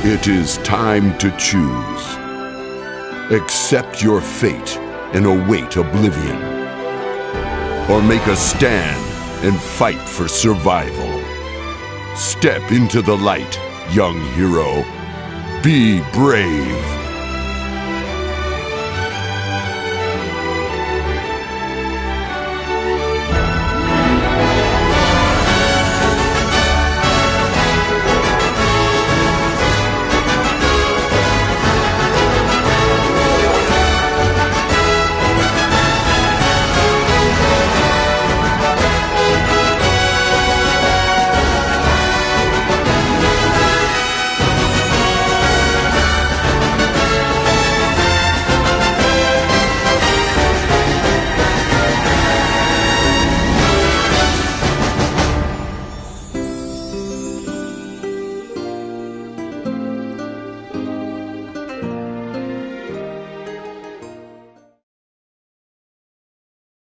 It is time to choose. Accept your fate and await oblivion. Or make a stand and fight for survival. Step into the light, young hero. Be brave.